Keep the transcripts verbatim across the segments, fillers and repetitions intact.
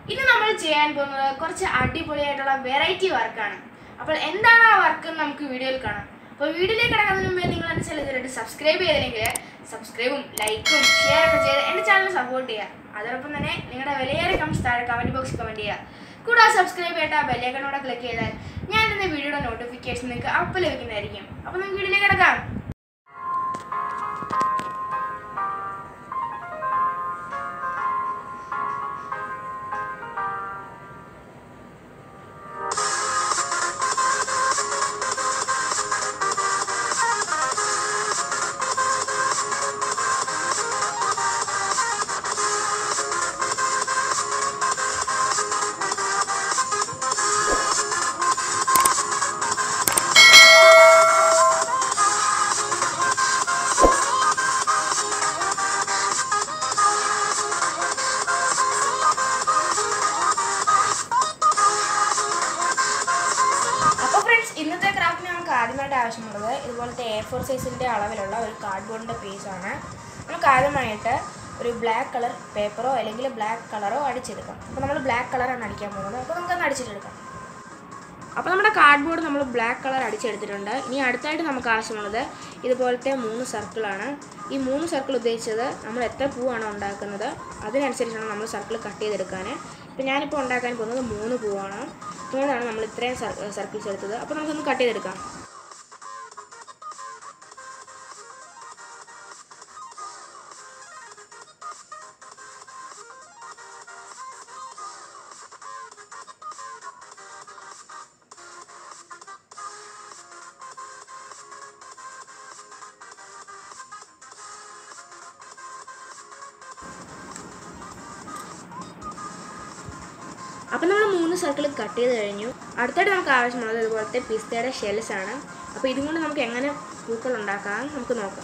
ഇന്ന് നമ്മൾ ചെയ്യാൻ പോകുന്നത് കുറച്ച് അടിപൊളിയായിട്ടുള്ള വെറൈറ്റി വർക്കാണ്. അപ്പോൾ എന്താണ് ആ വർക്ക് എന്ന് നമുക്ക് വീഡിയോയിൽ കാണാം. അപ്പോൾ വീഡിയോയിലേക്ക് കിടക്കുന്നതിന് മുമ്പേ നിങ്ങൾ എൻ്റെ ചാനൽ ഇതുവരെ സബ്സ്ക്രൈബ് ചെയ്തില്ലെങ്കിൽ സബ്സ്ക്രൈബും ലൈക്കും ഷെയർ ഒക്കെ ചെയ്ത് എൻ്റെ ചാനൽ സപ്പോർട്ട് ചെയ്യുക. അതോടൊപ്പം തന്നെ നിങ്ങളുടെ വിലയേറെ കമൻറ്റ്സ് താഴെ കമൻറ്റ് ബോക്സിൽ കമൻറ്റ് ചെയ്യുക. കൂടാതെ സബ്സ്ക്രൈബ് ചെയ്തിട്ട് ബെല്ലൈക്കണോടെ ക്ലിക്ക് ചെയ്താൽ ഞാൻ ഇന്ന് വീഡിയോയുടെ നോട്ടിഫിക്കേഷൻ നിങ്ങൾക്ക് അപ്പോൾ ലഭിക്കുന്നതായിരിക്കും. അപ്പോൾ നമുക്ക് വീഡിയോയിലേക്ക് കിടക്കാം. ഇന്നത്തെ ക്രാഫ്റ്റിന് നമുക്ക് ആദ്യമായിട്ട് ആവശ്യമുള്ളത് ഇതുപോലത്തെ എ ഫോർ സൈസിൻ്റെ അളവിലുള്ള ഒരു കാർഡ്ബോർഡിൻ്റെ പീസാണ്. നമുക്ക് ആദ്യമായിട്ട് ഒരു ബ്ലാക്ക് കളർ പേപ്പറോ അല്ലെങ്കിൽ ബ്ലാക്ക് കളറോ അടിച്ചെടുക്കാം. അപ്പോൾ നമ്മൾ ബ്ലാക്ക് കളറാണ് അടിക്കാൻ പോകുന്നത്. അപ്പോൾ നമുക്കത് അടിച്ചെടുക്കാം. അപ്പോൾ നമ്മുടെ കാർഡ്ബോർഡ് നമ്മൾ ബ്ലാക്ക് കളർ അടിച്ചെടുത്തിട്ടുണ്ട്. ഇനി അടുത്തായിട്ട് നമുക്ക് ആവശ്യമുള്ളത് ഇതുപോലത്തെ മൂന്ന് സർക്കിളാണ്. ഈ മൂന്ന് സർക്കിൾ ഉദ്ദേശിച്ചത് നമ്മൾ എത്ര പൂവാണ് ഉണ്ടാക്കുന്നത് അതിനനുസരിച്ചാണ് നമ്മൾ സർക്കിൾ കട്ട് ചെയ്തെടുക്കാൻ. ഇപ്പോൾ ഞാനിപ്പോൾ ഉണ്ടാക്കാൻ പോകുന്നത് മൂന്ന് പൂവാണ്. അതുകൊണ്ടാണ് നമ്മൾ ഇത്രയും സർക്കിൾസ് എടുത്തത്. അപ്പോൾ നമുക്കൊന്ന് കട്ട് ചെയ്തെടുക്കാം. അപ്പോൾ നമ്മൾ മൂന്ന് സർക്കിൾ കട്ട് ചെയ്ത് കഴിഞ്ഞു. അടുത്തായിട്ട് നമുക്ക് ആവശ്യമുള്ളത് ഇതുപോലത്തെ പിസ്തയുടെ ഷെൽസ് ആണ്. അപ്പോൾ ഇതും കൊണ്ട് നമുക്ക് എങ്ങനെ പൂക്കൾ ഉണ്ടാക്കാം നമുക്ക് നോക്കാം.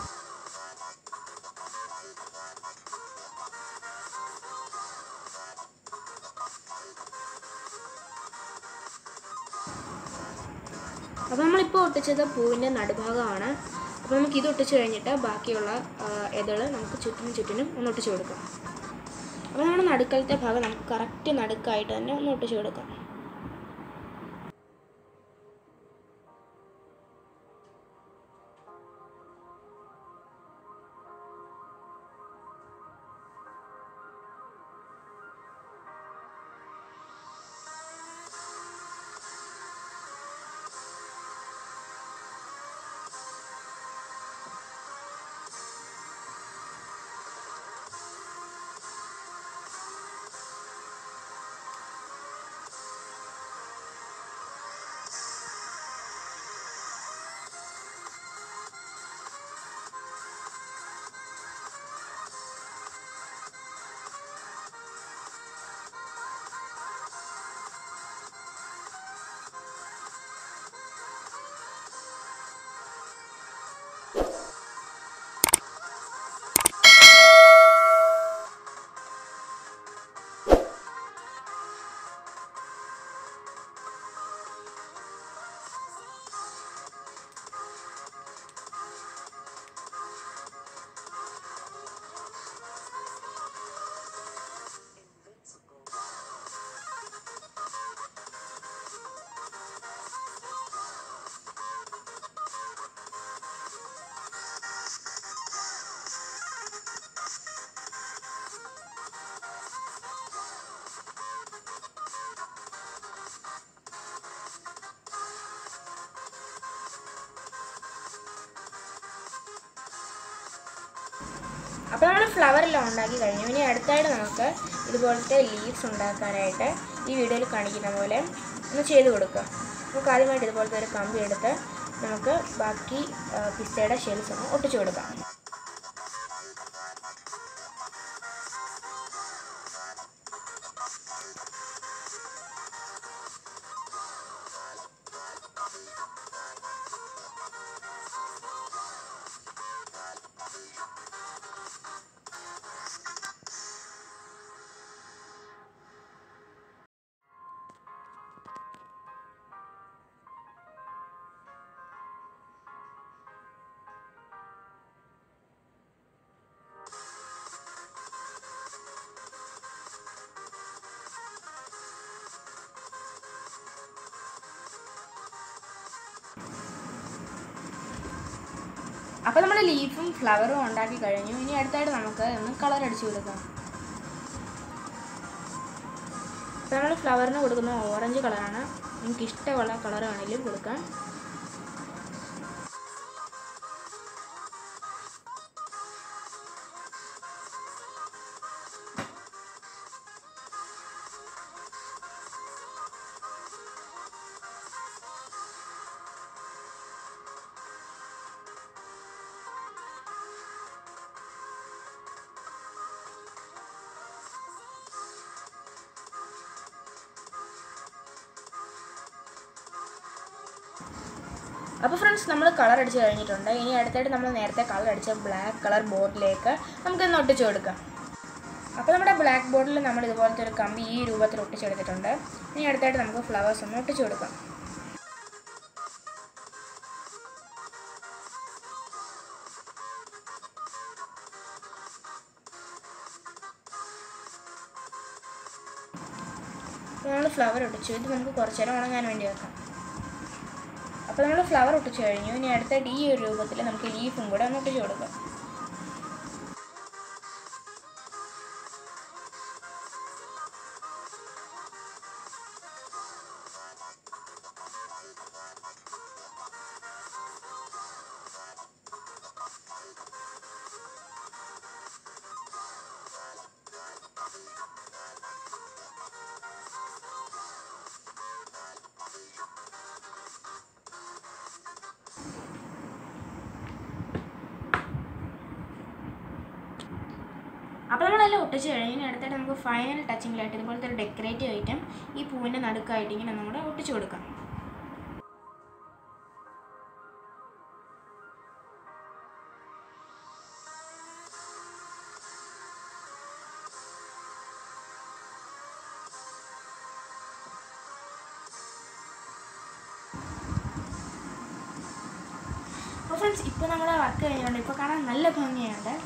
അപ്പോൾ നമ്മളിപ്പോൾ ഒട്ടിച്ചത് പൂവിൻ്റെ നടുഭാഗമാണ്. അപ്പോൾ നമുക്ക് ഇത് ഒട്ടിച്ച് കഴിഞ്ഞിട്ട് ബാക്കിയുള്ള ഇതൾ നമുക്ക് ചുറ്റിനും ചുറ്റിനും ഒന്ന് ഒട്ടിച്ച് കൊടുക്കാം. അപ്പോൾ നമ്മുടെ നടുക്കലത്തെ ഭാഗം നമുക്ക് കറക്റ്റ് നടുക്കായിട്ട് തന്നെ ഒന്ന് ഒട്ടിച്ച് കൊടുക്കാം. അപ്പോൾ നമ്മൾ ഫ്ലവറെല്ലാം ഉണ്ടാക്കി കഴിഞ്ഞു. ഇനി അടുത്തായിട്ട് നമുക്ക് ഇതുപോലത്തെ ലീവ്സ് ഉണ്ടാക്കാനായിട്ട് ഈ വീഡിയോയിൽ കാണിക്കുന്ന പോലെ ഒന്ന് ചെയ്ത് കൊടുക്കുക. നമുക്ക് ആദ്യമായിട്ട് ഇതുപോലത്തെ ഒരു കമ്പി എടുത്ത് നമുക്ക് ബാക്കി പിസ്തയുടെ ഷെൽസ് ഒന്ന് ഒട്ടിച്ചു കൊടുക്കാം. അപ്പോൾ നമ്മൾ ലീഫും ഫ്ലവറും ഉണ്ടാക്കി കഴിഞ്ഞു. ഇനി അടുത്തായിട്ട് നമുക്ക് ഒന്ന് കളർ അടിച്ചു കൊടുക്കാം. അപ്പോൾ നമ്മൾ ഫ്ലവറിന് കൊടുക്കുന്ന ഓറഞ്ച് കളറാണ്. നിങ്ങൾക്ക് ഇഷ്ടമുള്ള കളർ വേണമെങ്കിലും കൊടുക്കാം. അപ്പോൾ ഫ്രണ്ട്സ് നമ്മൾ കളർ അടിച്ച് കഴിഞ്ഞിട്ടുണ്ട്. ഇനി അടുത്തായിട്ട് നമ്മൾ നേരത്തെ കളർ അടിച്ച ബ്ലാക്ക് കളർ ബോർഡിലേക്ക് നമുക്കൊന്ന് ഒട്ടിച്ചു കൊടുക്കാം. അപ്പോൾ നമ്മുടെ ബ്ലാക്ക് ബോർഡിൽ നമ്മൾ ഇതുപോലത്തെ ഒരു കമ്പി ഈ രൂപത്തിൽ ഒട്ടിച്ചെടുത്തിട്ടുണ്ട്. ഇനി അടുത്തായിട്ട് നമുക്ക് ഫ്ലവേഴ്സ് ഒന്ന് ഒട്ടിച്ചു കൊടുക്കാം. നമ്മൾ ഫ്ലവർ ഒട്ടിച്ചു. ഇത് നമുക്ക് കുറച്ച് നേരം ഉണങ്ങാൻ വേണ്ടി വെക്കാം. അപ്പോൾ നമ്മൾ ഫ്ലവർ ഒട്ടിച്ചു കഴിഞ്ഞു. ഇനി അടുത്തായിട്ട് ഈ ഒരു രൂപത്തിൽ നമുക്ക് ലീഫും കൂടെ ഒന്ന് ഒട്ടിച്ചു കൊടുക്കാം. അപ്പോൾ നമ്മളെല്ലാം ഒട്ടിച്ച് കഴിഞ്ഞ് അടുത്തായിട്ട് നമുക്ക് ഫൈനൽ ടച്ചിങ്ങിലായിട്ട് ഇതുപോലത്തെ ഒരു ഡെക്കറേറ്റീവ് ഐറ്റം ഈ പൂവിൻ്റെ നടുക്കായിട്ട് ഇങ്ങനെ നമ്മുടെ ഒട്ടിച്ചു കൊടുക്കാം. അപ്പോൾ ഫ്രണ്ട്സ് ഇപ്പോൾ നമ്മുടെ വർക്ക് കഴിഞ്ഞുകൊണ്ട് ഇപ്പോൾ കാണാൻ നല്ല ഭംഗിയുണ്ട്.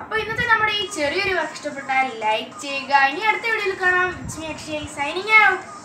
ചെറിയൊരു വർക്ക് ഇഷ്ടപ്പെട്ടാൽ ലൈക്ക് ചെയ്യുക. ഇനി അടുത്ത വീഡിയോയിൽ കാണാം. It's me Akshay signing out.